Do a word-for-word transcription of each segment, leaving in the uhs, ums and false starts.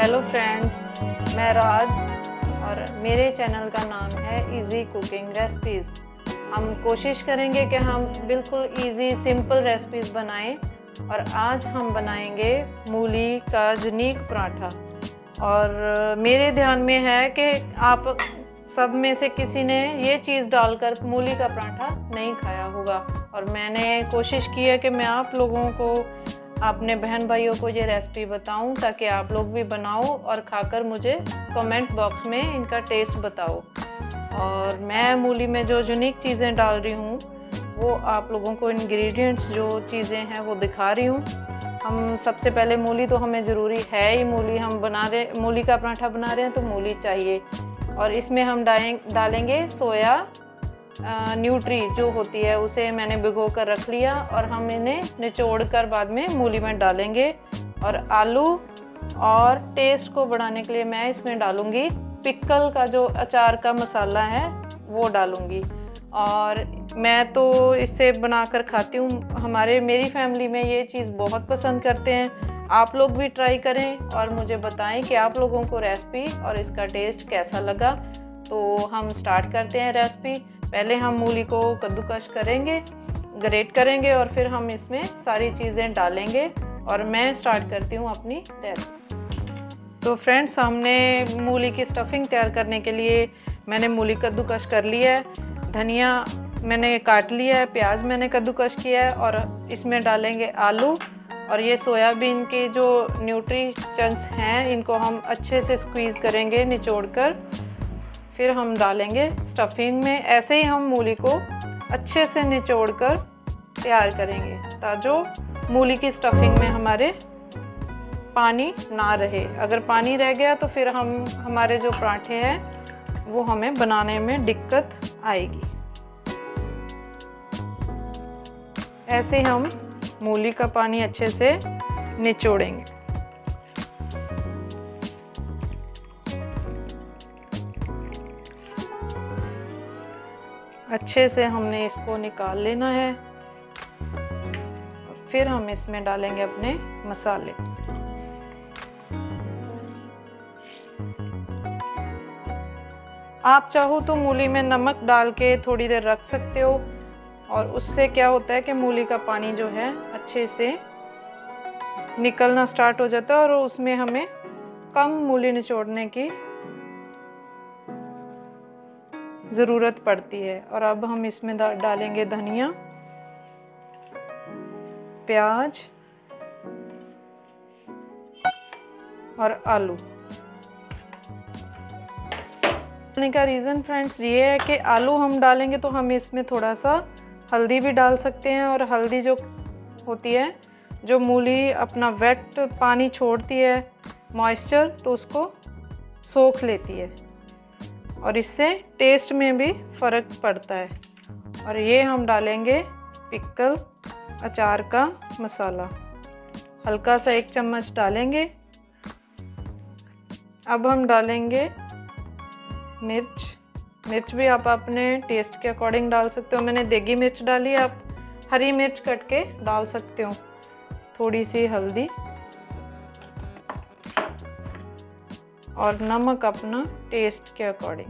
Hello friends, मैं राज और मेरे चैनल का नाम है इजी कुकिंग रेसिपीज़। हम कोशिश करेंगे कि हम बिल्कुल इजी सिंपल रेसिपीज़ बनाएं और आज हम बनाएंगे मूली का यूनिक पराठा। और मेरे ध्यान में है कि आप सब में से किसी ने ये चीज़ डालकर मूली का पराठा नहीं खाया होगा और मैंने कोशिश की है कि मैं आप लोगों को, अपने बहन भाइयों को ये रेसिपी बताऊं ताकि आप लोग भी बनाओ और खाकर मुझे कमेंट बॉक्स में इनका टेस्ट बताओ। और मैं मूली में जो यूनिक चीज़ें डाल रही हूँ वो आप लोगों को इंग्रेडिएंट्स जो चीज़ें हैं वो दिखा रही हूँ। हम सबसे पहले मूली तो हमें ज़रूरी है ही, मूली हम बना रहे मूली का पराठा बना रहे हैं तो मूली चाहिए। और इसमें हम डालेंगे सोया न्यूट्री जो होती है, उसे मैंने भिगो कर रख लिया और हम इन्हें निचोड़ कर बाद में मूली में डालेंगे। और आलू और टेस्ट को बढ़ाने के लिए मैं इसमें डालूंगी पिकल का जो अचार का मसाला है वो डालूंगी। और मैं तो इससे बनाकर खाती हूँ, हमारे मेरी फैमिली में ये चीज़ बहुत पसंद करते हैं। आप लोग भी ट्राई करें और मुझे बताएं कि आप लोगों को रेसिपी और इसका टेस्ट कैसा लगा। तो हम स्टार्ट करते हैं रेसिपी। पहले हम मूली को कद्दूकस करेंगे, ग्रेट करेंगे और फिर हम इसमें सारी चीज़ें डालेंगे और मैं स्टार्ट करती हूँ अपनी रेसिपी। तो फ्रेंड्स, हमने मूली की स्टफिंग तैयार करने के लिए मैंने मूली कद्दूकस कर लिया है, धनिया मैंने काट लिया है, प्याज मैंने कद्दूकस किया है और इसमें डालेंगे आलू। और ये सोयाबीन के जो न्यूट्री चंक्स हैं इनको हम अच्छे से स्क्वीज़ करेंगे निचोड़ कर, फिर हम डालेंगे स्टफिंग में। ऐसे ही हम मूली को अच्छे से निचोड़ कर तैयार करेंगे ताकि मूली की स्टफिंग में हमारे पानी ना रहे। अगर पानी रह गया तो फिर हम हमारे जो पराठे हैं वो हमें बनाने में दिक्कत आएगी। ऐसे हम मूली का पानी अच्छे से निचोड़ेंगे। अच्छे से हमने इसको निकाल लेना है और फिर हम इसमें डालेंगे अपने मसाले। आप चाहो तो मूली में नमक डाल के थोड़ी देर रख सकते हो और उससे क्या होता है कि मूली का पानी जो है अच्छे से निकलना स्टार्ट हो जाता है और उसमें हमें कम मूली निचोड़ने की ज़रूरत पड़ती है। और अब हम इसमें डालेंगे धनिया, प्याज और आलू। डालने का रीज़न फ्रेंड्स ये है कि आलू हम डालेंगे तो हम इसमें थोड़ा सा हल्दी भी डाल सकते हैं और हल्दी जो होती है, जो मूली अपना वेट पानी छोड़ती है मॉइस्चर, तो उसको सोख लेती है और इससे टेस्ट में भी फ़र्क पड़ता है। और ये हम डालेंगे पिकल अचार का मसाला, हल्का सा एक चम्मच डालेंगे। अब हम डालेंगे मिर्च। मिर्च भी आप अपने टेस्ट के अकॉर्डिंग डाल सकते हो। मैंने देगी मिर्च डाली है, आप हरी मिर्च कट के डाल सकते हो। थोड़ी सी हल्दी और नमक अपना टेस्ट के अकॉर्डिंग।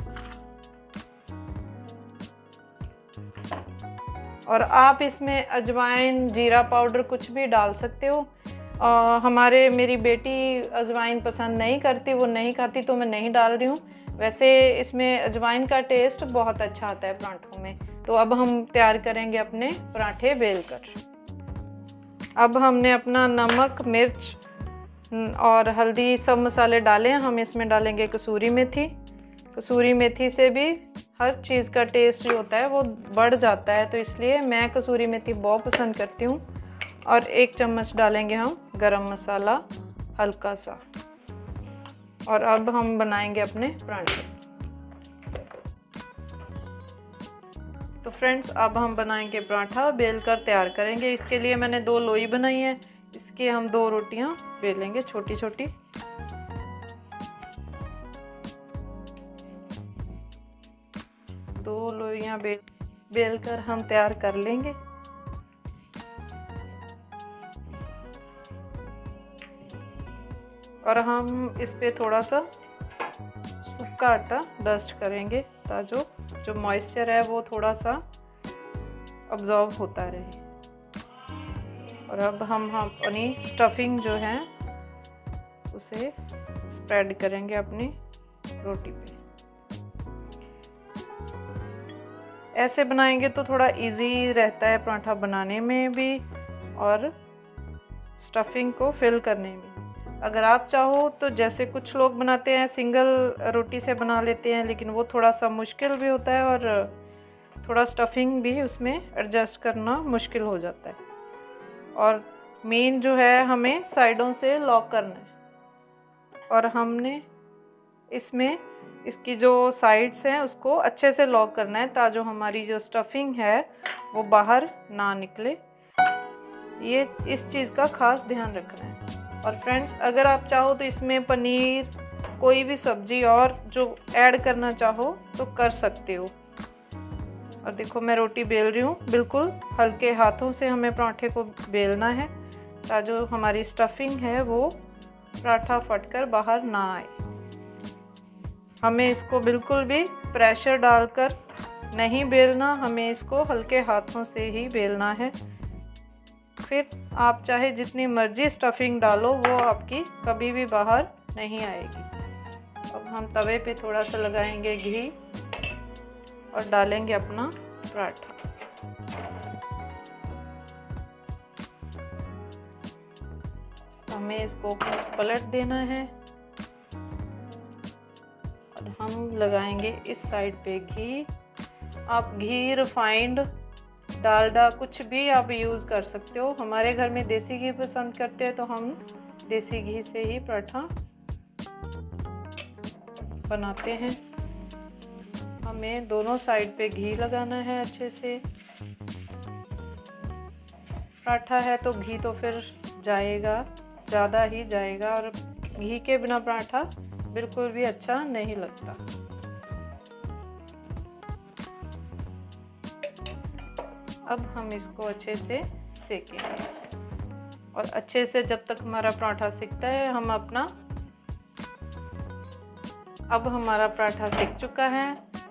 और आप इसमें अजवाइन, जीरा पाउडर कुछ भी डाल सकते हो। आ, हमारे मेरी बेटी अजवाइन पसंद नहीं करती, वो नहीं खाती तो मैं नहीं डाल रही हूँ। वैसे इसमें अजवाइन का टेस्ट बहुत अच्छा आता है पराठों में। तो अब हम तैयार करेंगे अपने पराठे बेलकर। अब हमने अपना नमक, मिर्च और हल्दी सब मसाले डाले हैं। हम इसमें डालेंगे कसूरी मेथी। कसूरी मेथी से भी हर चीज़ का टेस्ट जो होता है वो बढ़ जाता है, तो इसलिए मैं कसूरी मेथी बहुत पसंद करती हूँ। और एक चम्मच डालेंगे हम गरम मसाला हल्का सा। और अब हम बनाएंगे अपने पराठे। तो फ्रेंड्स, अब हम बनाएंगे पराठा, बेलकर तैयार करेंगे। इसके लिए मैंने दो लोई बनाई है, इसके हम दो रोटियां बेलेंगे छोटी छोटी। दो लोइयां बेल बेलकर हम तैयार कर लेंगे। और हम इस पे थोड़ा सा सूखा आटा डस्ट करेंगे ताकि जो जो मॉइस्चर है वो थोड़ा सा अब्जॉर्ब होता रहे। और अब हम हम अपनी स्टफिंग जो है उसे स्प्रेड करेंगे अपनी रोटी पे। ऐसे बनाएंगे तो थोड़ा इजी रहता है पराठा बनाने में भी और स्टफिंग को फिल करने में। अगर आप चाहो तो जैसे कुछ लोग बनाते हैं सिंगल रोटी से बना लेते हैं, लेकिन वो थोड़ा सा मुश्किल भी होता है और थोड़ा स्टफिंग भी उसमें एडजस्ट करना मुश्किल हो जाता है। और मेन जो है हमें साइडों से लॉक करना है और हमने इसमें इसकी जो साइड्स हैं उसको अच्छे से लॉक करना है ताकि जो हमारी जो स्टफिंग है वो बाहर ना निकले। ये इस चीज़ का खास ध्यान रखना है। और फ्रेंड्स, अगर आप चाहो तो इसमें पनीर कोई भी सब्जी और जो ऐड करना चाहो तो कर सकते हो। और देखो मैं रोटी बेल रही हूँ, बिल्कुल हल्के हाथों से हमें पराठे को बेलना है ताकि जो हमारी स्टफिंग है वो पराठा फटकर बाहर ना आए। हमें इसको बिल्कुल भी प्रेशर डालकर नहीं बेलना, हमें इसको हल्के हाथों से ही बेलना है। फिर आप चाहे जितनी मर्जी स्टफिंग डालो वो आपकी कभी भी बाहर नहीं आएगी। अब हम तवे पे थोड़ा सा लगाएंगे घी और डालेंगे अपना पराठा। हमें इसको पलट देना है और हम लगाएंगे इस साइड पे घी। आप घी, रिफाइंड, डालडा कुछ भी आप यूज़ कर सकते हो। हमारे घर में देसी घी पसंद करते हैं तो हम देसी घी से ही पराठा बनाते हैं। हमें दोनों साइड पे घी लगाना है अच्छे से। पराठा है तो घी तो फिर जाएगा, ज़्यादा ही जाएगा, और घी के बिना पराठा बिल्कुल भी अच्छा नहीं लगता। अब हम इसको अच्छे से सेकेंगे और अच्छे से जब तक हमारा पराठा सिकता है हम अपना अब हमारा पराठा सिक चुका है।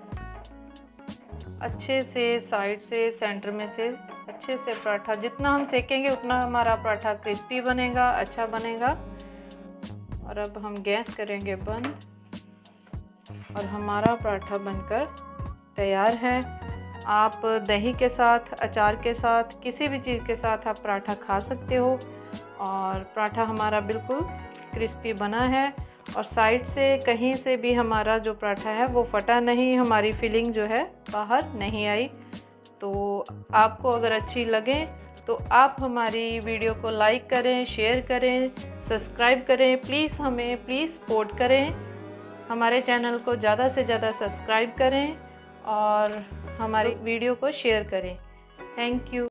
अच्छे से साइड से, सेंटर में से अच्छे से पराठा, जितना हम सेकेंगे उतना हमारा पराठा क्रिस्पी बनेगा, अच्छा बनेगा। और अब हम गैस करेंगे बंद और हमारा पराठा बनकर तैयार है। आप दही के साथ, अचार के साथ, किसी भी चीज़ के साथ आप पराठा खा सकते हो। और पराठा हमारा बिल्कुल क्रिस्पी बना है और साइड से कहीं से भी हमारा जो पराठा है वो फटा नहीं, हमारी फिलिंग जो है बाहर नहीं आई। तो आपको अगर अच्छी लगे तो आप हमारी वीडियो को लाइक करें, शेयर करें, सब्सक्राइब करें। प्लीज़ हमें प्लीज़ सपोर्ट करें, हमारे चैनल को ज़्यादा से ज़्यादा सब्सक्राइब करें और हमारी वीडियो को शेयर करें। Thank you.